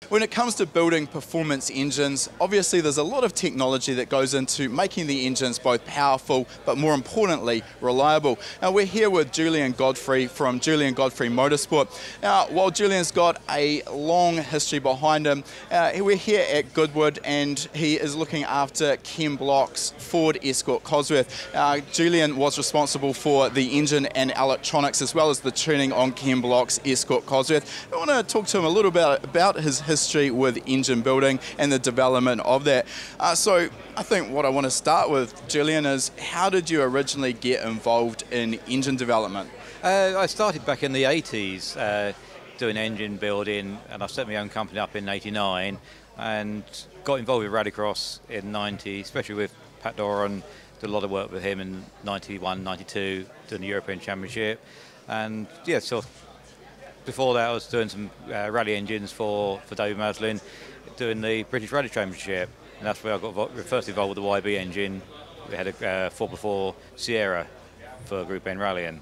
When it comes to building performance engines, obviously there's a lot of technology that goes into making the engines both powerful, but more importantly, reliable. Now we're here with Julian Godfrey from Julian Godfrey Motorsport. Now, while Julian's got a long history behind him, we're here at Goodwood and he is looking after Ken Block's Ford Escort Cosworth. Julian was responsible for the engine and electronics as well as the tuning on Ken Block's Escort Cosworth. I want to talk to him a little bit about his history with engine building and the development of that. So I think what I want to start with, Julian, is how did you originally get involved in engine development? I started back in the 80s doing engine building, and I set my own company up in 89 and got involved with rallycross in 90, especially with Pat Doran. Did a lot of work with him in 91, 92, doing the European Championship. And yeah, so before that I was doing some rally engines for David Maslin, doing the British Rally Championship. And that's where I got first involved with the YB engine. We had a 4x4 Sierra for Group N rallying.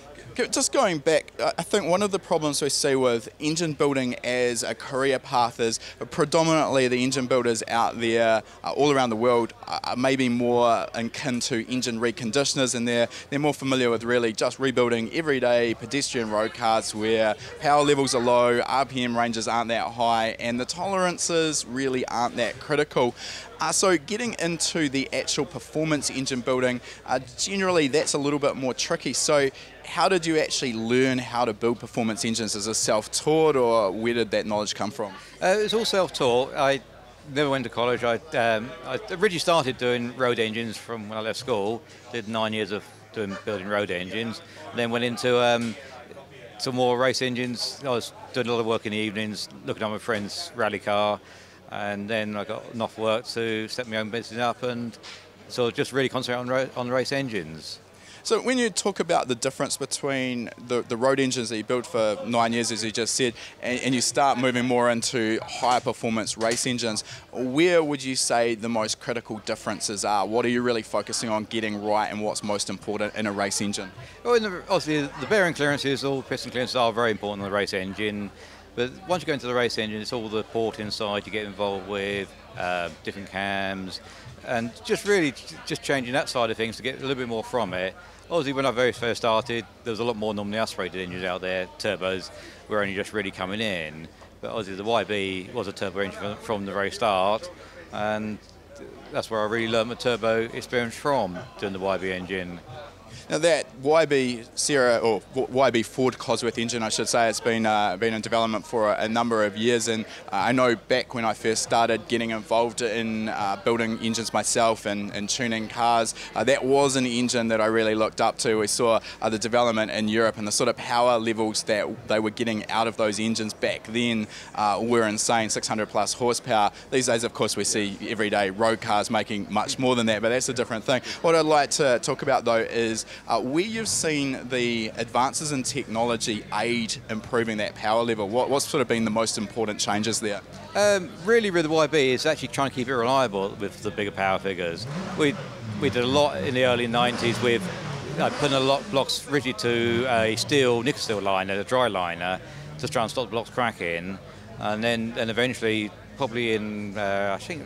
Just going back, I think one of the problems we see with engine building as a career path is predominantly the engine builders out there all around the world are maybe more akin to engine reconditioners, and they're more familiar with really just rebuilding everyday pedestrian road cars where power levels are low, RPM ranges aren't that high, and the tolerances really aren't that critical. So getting into the actual performance engine building, generally that's a little bit more tricky. So how did you actually learn how to build performance engines? Is it self-taught, or where did that knowledge come from? It was all self-taught. I never went to college. I originally started doing road engines from when I left school. Did 9 years of building road engines. Then went into some more race engines. I was doing a lot of work in the evenings, looking at my friend's rally car. And then I got enough work to set my own business up, and so just really concentrate on the race engines. So when you talk about the difference between the road engines that you built for 9 years, as you just said, and you start moving more into high performance race engines, where would you say the most critical differences are? What are you really focusing on getting right, and what's most important in a race engine? Well, obviously the bearing clearances, all piston clearances are very important on the race engine. But once you go into the race engine, it's all the port inside you get involved with, different cams, and just really just changing that side of things to get a little bit more from it. Obviously, when I very first started, there was a lot more normally aspirated engines out there. Turbos were only just really coming in. But obviously, the YB was a turbo engine from the very start, and that's where I really learned my turbo experience from, doing the YB engine. Now that YB Sierra, or YB Ford Cosworth engine, I should say, it's been in development for a number of years, and I know back when I first started getting involved in building engines myself and tuning cars, that was an engine that I really looked up to. We saw the development in Europe, and the sort of power levels that they were getting out of those engines back then were insane, 600 plus horsepower. These days, of course, we see everyday road cars making much more than that, but that's a different thing. What I'd like to talk about though is where you've seen the advances in technology aid improving that power level. What's sort of been the most important changes there? Really with the YB is actually trying to keep it reliable with the bigger power figures. We did a lot in the early 90s with putting a lot of blocks rigid to a nickel steel liner, a dry liner, to try and stop the blocks cracking. And then eventually, probably in I think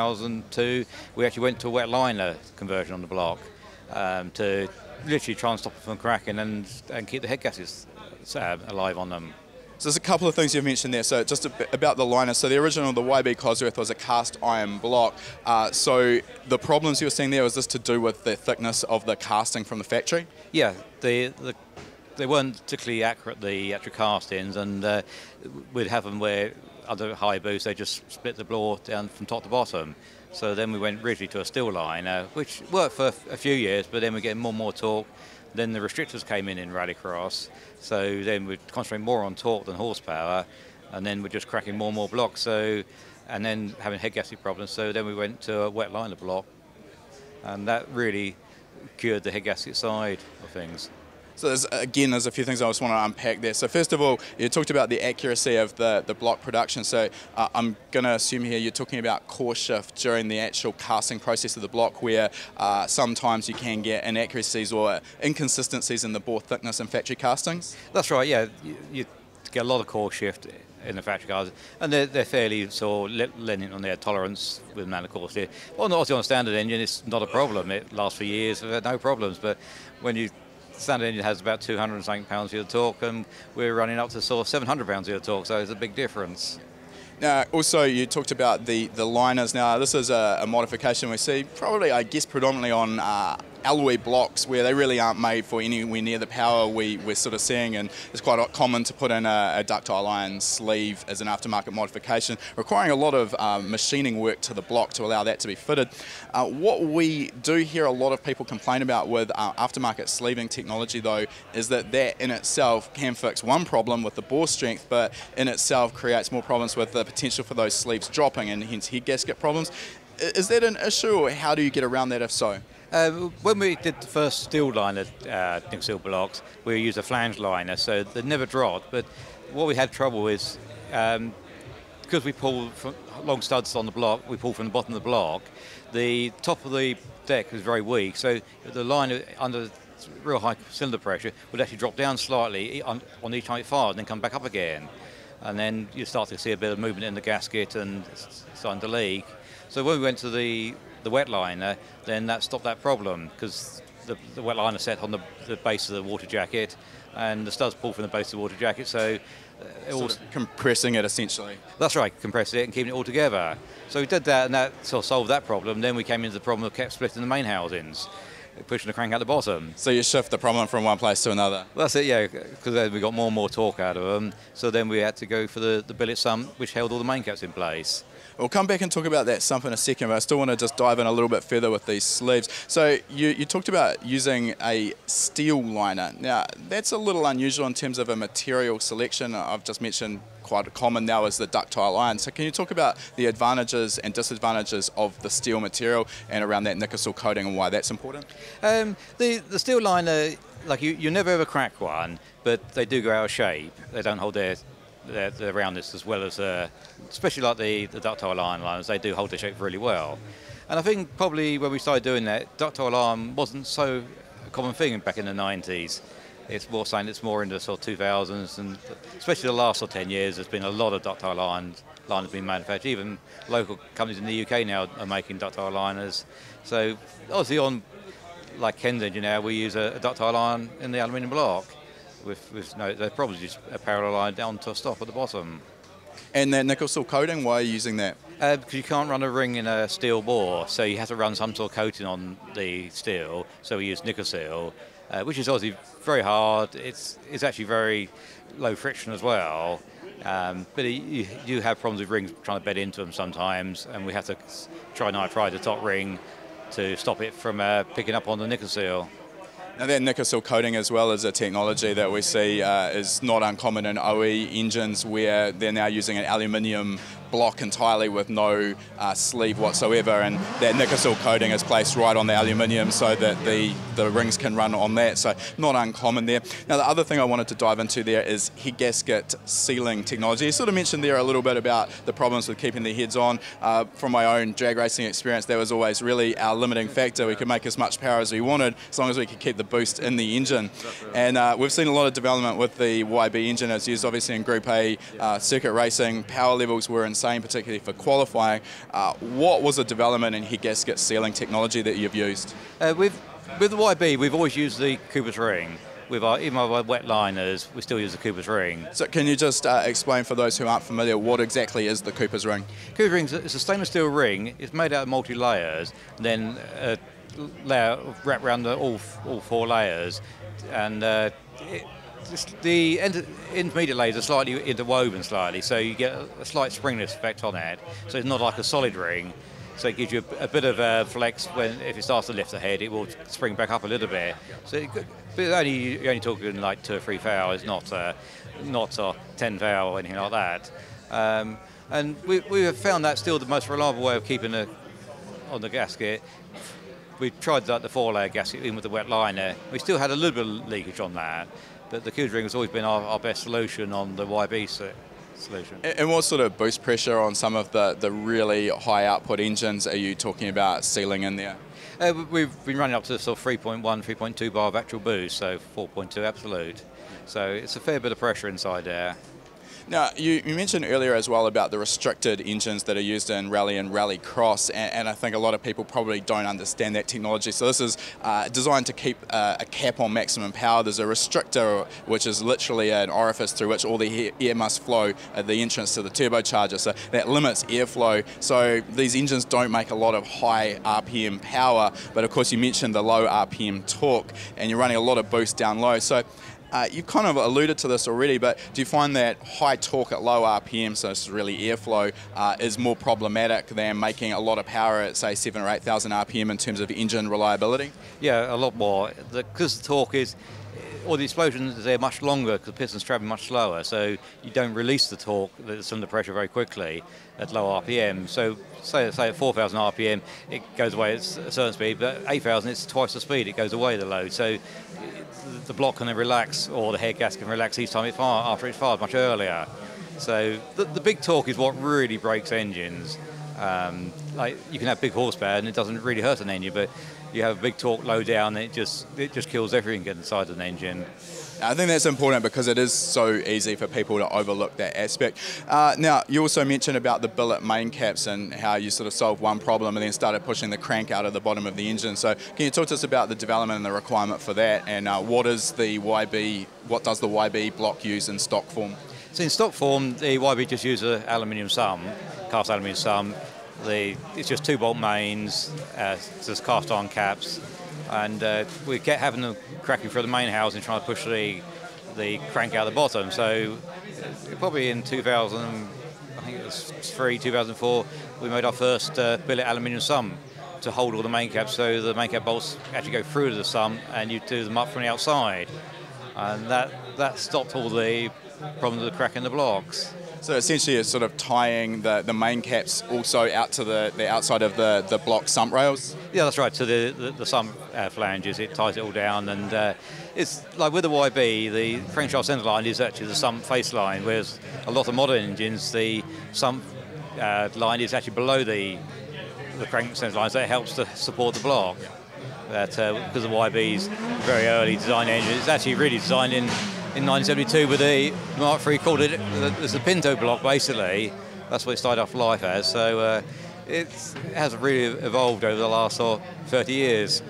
2002, we actually went to a wet liner conversion on the block to literally try and stop it from cracking and keep the head gaskets alive on them. So there's a couple of things you've mentioned there. So just a bit about the liner. So the original, the YB Cosworth, was a cast iron block. So the problems you were seeing there, was this to do with the thickness of the casting from the factory? Yeah, they weren't particularly accurate, the actual castings, and we'd have them where under high boost they just split the blower down from top to bottom. So then we went rigidly to a steel liner, which worked for a few years, but then we get more and more torque. Then the restrictors came in rallycross, so then we'd concentrate more on torque than horsepower, and then we're just cracking more and more blocks, and then having head gasket problems. So then we went to a wet liner block, and that really cured the head gasket side of things. So there's a few things I just want to unpack there. So first of all, you talked about the accuracy of the block production. So I'm going to assume here you're talking about core shift during the actual casting process of the block, where sometimes you can get inaccuracies or inconsistencies in the bore thickness in factory castings. That's right, yeah. You get a lot of core shift in the factory cars, and they're fairly sort of lenient on their tolerance with man, of course. Well, obviously on a standard engine, it's not a problem. It lasts for years, no problems. But when you standard engine has about 200 and something pounds-feet of torque, and we're running up to sort of 700 pounds-feet of torque, so there's a big difference. Now, also, you talked about the liners. Now, this is a modification we see probably, I guess, predominantly on alloy blocks where they really aren't made for anywhere near the power we're sort of seeing, and it's quite common to put in a ductile iron sleeve as an aftermarket modification, requiring a lot of machining work to the block to allow that to be fitted. What we do hear a lot of people complain about with aftermarket sleeving technology, though, is that in itself can fix one problem with the bore strength, but in itself creates more problems with the potential for those sleeves dropping and hence head gasket problems. Is that an issue, or how do you get around that if so? When we did the first steel liner nickel steel blocks, we used a flange liner, so they never dropped. But what we had trouble is, because we pull from long studs on the block, we pull from the bottom of the block, the top of the deck is very weak, so the liner under real high cylinder pressure would actually drop down slightly on each time it fired and then come back up again. And then you start to see a bit of movement in the gasket and starting to leak. So when we went to the wet liner, then that stopped that problem, because the wet liner set on the base of the water jacket, and the studs pull from the base of the water jacket, so it sort of compressing it essentially. That's right, compressing it and keeping it all together. So we did that, and that sort of solved that problem. Then we came into the problem of kept splitting the main housings, pushing the crank out the bottom. So you shift the problem from one place to another. Well, that's it, yeah, because then we got more and more torque out of them. So then we had to go for the billet sump, which held all the main caps in place. We'll come back and talk about that sump in a second, but I still want to just dive in a little bit further with these sleeves. So you talked about using a steel liner. Now, that's a little unusual in terms of a material selection. I've just mentioned quite common now is the ductile iron. So can you talk about the advantages and disadvantages of the steel material and around that nickel coating and why that's important? The steel liner, like you never ever crack one, but they do go out of shape. They don't hold their roundness as well as, especially like the ductile iron liners, they do hold their shape really well. And I think probably when we started doing that, ductile iron wasn't so a common thing back in the 90s. It's more something that's more in the sort of 2000s, and especially the last sort of 10 years, there's been a lot of ductile liners being manufactured. Even local companies in the UK now are making ductile liners. So obviously on, like Ken's engine now, we use a ductile iron in the aluminium block. They're probably just a parallel line down to a stop at the bottom. And that nickel steel coating, why are you using that? Because you can't run a ring in a steel bore, so you have to run some sort of coating on the steel. So we use nickel steel, which is obviously very hard. It's actually very low friction as well. But you do have problems with rings trying to bed into them sometimes, and we have to try and pry the top ring to stop it from picking up on the nickel steel. Now that nickel steel coating as well as a technology that we see is not uncommon in OE engines, where they're now using an aluminium block entirely with no sleeve whatsoever, and that nickel steel coating is placed right on the aluminium so that the rings can run on that, so not uncommon there. Now the other thing I wanted to dive into there is head gasket sealing technology. You sort of mentioned there a little bit about the problems with keeping the heads on. From my own drag racing experience, that was always really our limiting factor. We could make as much power as we wanted as long as we could keep the boost in the engine. And we've seen a lot of development with the YB engine. It's used obviously in Group A circuit racing. Power levels were insane, particularly for qualifying. What was the development in head gasket sealing technology that you've used? With the YB, we've always used the Cooper's ring. Even our wet liners, we still use the Cooper's ring. So can you just explain for those who aren't familiar, what exactly is the Cooper's ring? Cooper's ring is a stainless steel ring. It's made out of multi-layers, and then a layer wrapped around all 4 layers, and the intermediate layers are slightly interwoven slightly, so you get a slight springless effect on it. So it's not like a solid ring. So it gives you a bit of flex when if it starts to lift the head, it will spring back up a little bit. So but you're only talking like 2 or 3 thou, not 10 thou or anything like that. And we have found that still the most reliable way of keeping it on the gasket. We tried the 4-layer gasket in with the wet liner. We still had a little bit of leakage on that, but the Cooper's ring has always been our best solution on the YB solution. And what sort of boost pressure on some of the really high output engines are you talking about sealing in there? We've been running up to sort of 3.1, 3.2 bar of actual boost, so 4.2 absolute. So it's a fair bit of pressure inside there. Now, you mentioned earlier as well about the restricted engines that are used in rally and rallycross, and I think a lot of people probably don't understand that technology. So this is designed to keep a cap on maximum power. There's a restrictor, which is literally an orifice through which all the air must flow at the entrance to the turbocharger. So that limits airflow. So these engines don't make a lot of high RPM power, but of course you mentioned the low RPM torque, and you're running a lot of boost down low. So you've kind of alluded to this already, but do you find that high torque at low RPM, so it's really airflow, is more problematic than making a lot of power at, say, 7,000 or 8,000 RPM in terms of engine reliability? Yeah, a lot more. Because the torque is, or the explosions, they're much longer because the piston's traveling much slower, so you don't release the torque that's under pressure very quickly at low RPM. So say at 4,000 RPM, it goes away at a certain speed, but at 8,000, it's twice the speed. It goes away the load. So the block can then relax, or the head gas can relax each time after it fires much earlier. So the big torque is what really breaks engines. Like you can have big horsepower and it doesn't really hurt an engine, but you have a big torque low down and it just kills everything inside an engine. I think that's important because it is so easy for people to overlook that aspect. Now, you also mentioned about the billet main caps and how you sort of solved one problem and then started pushing the crank out of the bottom of the engine. So can you talk to us about the development and the requirement for that, and what does the YB block use in stock form? So in stock form, the YB just uses an aluminium sum, cast aluminium sum. It's just 2-bolt mains, just cast iron caps, and we kept having them cracking through the main housing trying to push the crank out the bottom. So probably in 2000, I think it was 2004, we made our first billet aluminium sum to hold all the main caps, so the main cap bolts actually go through the sum and you do them up from the outside, and that stopped all the problems with cracking the blocks. So essentially it's sort of tying the main caps also out to the outside of the block sump rails? Yeah, that's right, to the sump flanges. It ties it all down, and it's like with the YB, the crankshaft centre line is actually the sump face line, whereas a lot of modern engines, the sump line is actually below the crank centre line, so it helps to support the block. But because the YB's very early design engine, it's actually really designed in 1972 with the Mark III, called it the Pinto block, basically. That's what it started off life as. So it has really evolved over the last 30 years.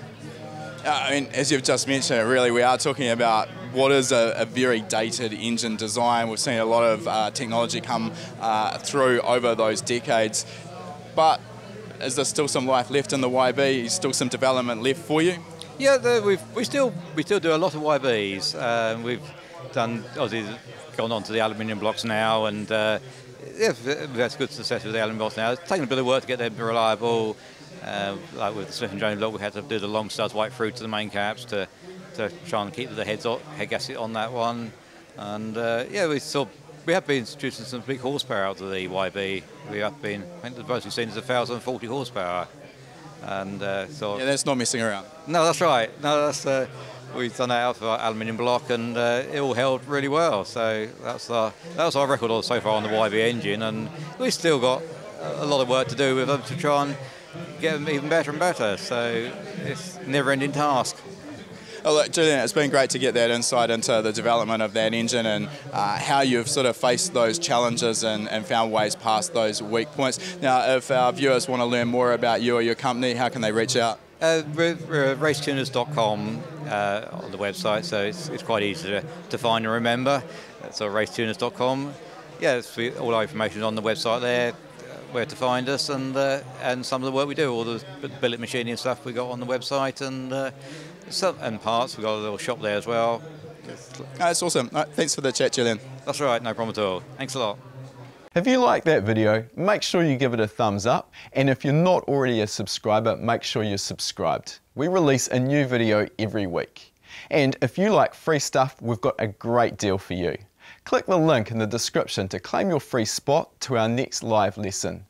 I mean, as you've just mentioned, really we are talking about what is a very dated engine design. We've seen a lot of technology come through over those decades. But is there still some life left in the YB? Is still some development left for you? Yeah, we still do a lot of YBs. We've obviously gone on to the aluminium blocks now, and yeah, we've had good success with the aluminium blocks now. It's taken a bit of work to get them reliable. Like with the Smith & Jones block, we had to do the long studs right through to the main caps to try and keep the head gasket on that one. And yeah, we have been introducing some big horsepower out of the YB. I think the most we've seen is 1,040 horsepower. And so yeah, that's not messing around. No, that's right. No, that's we've done that out of our aluminium block, and it all held really well. So that was our record so far on the YB engine, and we've still got a lot of work to do with them to try and get them even better and better. So it's a never-ending task. Oh, look, Julian, it's been great to get that insight into the development of that engine and how you've sort of faced those challenges and found ways past those weak points. Now, if our viewers want to learn more about you or your company, how can they reach out? We're racetuners.com on the website, so it's quite easy to find and remember. So racetuners.com. Yeah, all our information is on the website there, where to find us, and some of the work we do, all the billet machining and stuff we got on the website, and parts. We've got a little shop there as well. That's awesome. Thanks for the chat, Julian. That's right, no problem at all. Thanks a lot. If you like that video, make sure you give it a thumbs up, and if you're not already a subscriber, make sure you're subscribed. We release a new video every week. And if you like free stuff, we've got a great deal for you. Click the link in the description to claim your free spot to our next live lesson.